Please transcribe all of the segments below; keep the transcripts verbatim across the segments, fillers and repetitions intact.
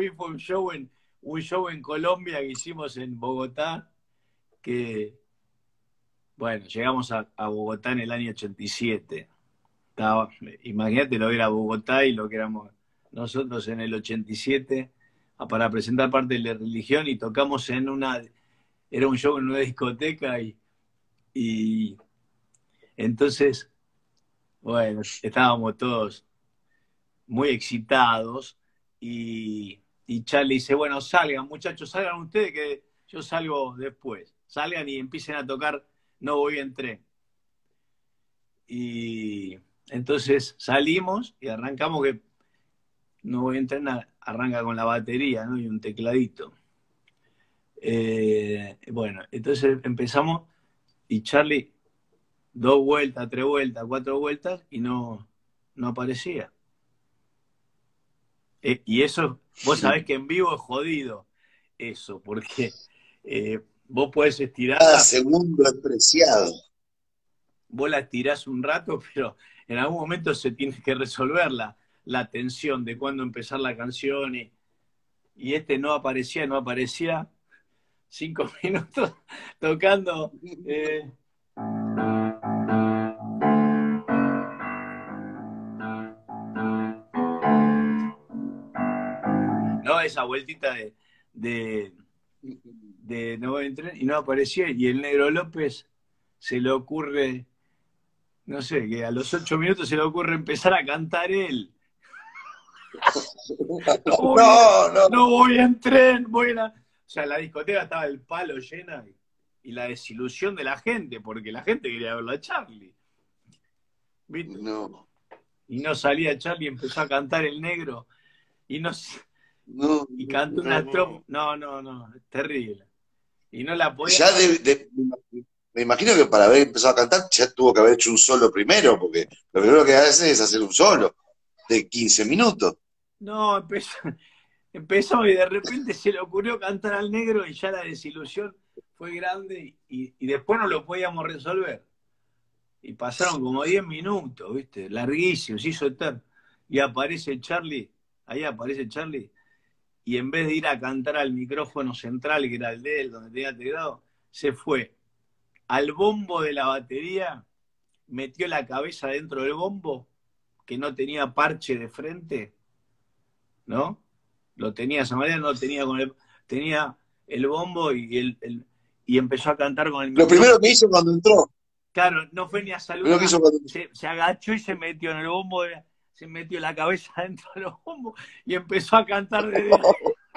vi fue un show en, un show en Colombia que hicimos en Bogotá, que, bueno, llegamos a, a Bogotá en el año ochenta y siete. Estaba, imagínate lo que era Bogotá y lo que éramos nosotros en el ochenta y siete, para presentar parte de la religión, y tocamos en una, era un show en una discoteca, y, y entonces, bueno, estábamos todos muy excitados, y, y Charlie dice, bueno, salgan muchachos, salgan ustedes que yo salgo después, salgan y empiecen a tocar No Voy en Tren. Y entonces salimos y arrancamos, que No Voy en Tren arranca con la batería, ¿no? Y un tecladito. Eh, bueno, entonces empezamos, y Charlie, dos vueltas, tres vueltas, cuatro vueltas, y no, no aparecía. Eh, y eso, vos sabés que en vivo es jodido eso, porque eh, vos podés estirarla. Cada segundo es preciado. Vos la estirás un rato, pero en algún momento se tiene que resolver la, la tensión de cuándo empezar la canción, y, y este no aparecía, no aparecía, cinco minutos tocando. Eh, no, esa vueltita de, de, de No Voy en Tren, y no aparecía, y el Negro López se le ocurre, no sé, que a los ocho minutos se le ocurre empezar a cantar él. No voy, No, no. no voy en tren, voy en la... O sea, la discoteca estaba el palo llena, y, y la desilusión de la gente, porque la gente quería verlo a Charlie. ¿Viste? No. Y no salía Charlie, empezó a cantar el Negro, y no, No, y cantó no, una no. tropa. No, no, no, es terrible. Y no la podía. Ya de, de, me imagino que para haber empezado a cantar ya tuvo que haber hecho un solo primero, porque lo primero que hace es hacer un solo de quince minutos. No, empezó, empezó y de repente se le ocurrió cantar al Negro, y ya la desilusión fue grande, y, y después no lo podíamos resolver. Y pasaron como diez minutos, ¿viste? Larguísimo, se hizo eterno. Y aparece Charlie, ahí aparece Charlie, y en vez de ir a cantar al micrófono central, que era el de él, donde tenía teclado, se fue al bombo de la batería, metió la cabeza dentro del bombo, que no tenía parche de frente, ¿no? Lo tenía de esa manera, no tenía con el, tenía el bombo, y, el, el, y empezó a cantar con el Lo micrófono. primero que hizo cuando entró. Claro, no fue ni a saludar. Lo que hizo cuando... se, se agachó y se metió en el bombo, de, se metió la cabeza dentro de los bombos y empezó a cantar desde ahí.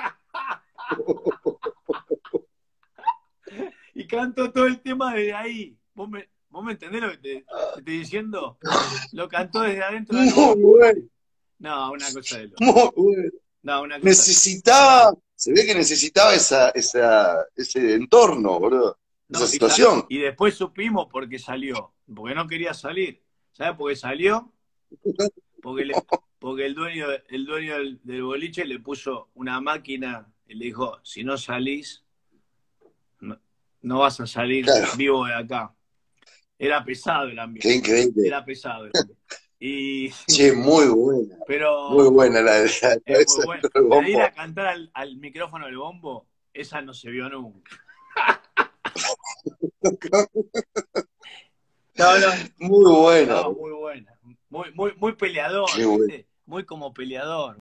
Y cantó todo el tema desde ahí. ¿Vos me, vos me entendés lo que te, te estoy diciendo? Lo cantó desde adentro del Muy bombo. bueno. No, una cosa de loco. Muy bueno. No, una cosa. Necesitaba, se ve que necesitaba esa, esa, ese entorno, boludo. No, esa y, situación. y después supimos por qué salió. Porque no quería salir. ¿Sabes por qué salió? Porque, le, porque el dueño, el dueño del, del boliche le puso una máquina y le dijo, si no salís, no, no vas a salir Claro. vivo de acá. Era pesado el ambiente. Qué increíble. Era pesado el ambiente. Y, sí, muy buena. Pero, muy buena la de la, la es muy buena. del La de ir bombo. a cantar al, al micrófono del bombo, esa no se vio nunca. No, no. Muy buena. No, muy buena. Muy, muy, muy peleador, Qué bueno. muy como peleador.